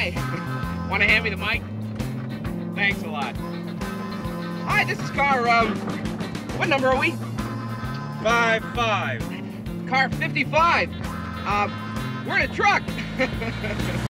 Hi. Want to hand me the mic? Thanks a lot. Hi, this is car, what number are we? 5-5. Car 55. We're in a truck.